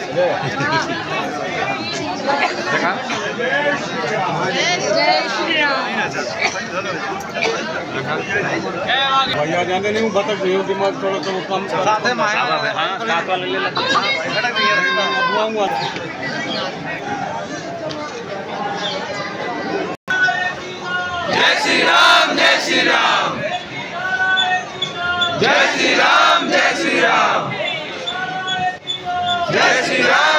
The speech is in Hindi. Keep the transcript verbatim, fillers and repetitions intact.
देखा जय श्री राम। भैया जाने नहीं हूँ बतक देव दिमाग थोड़ा सा वो कम साथ है माया हां साथ वाले ले लेते हैं खड़ा नहीं है बुआऊंगा। जय श्री राम जय श्री राम जय श्री राम जय श्री राम जय श्री राम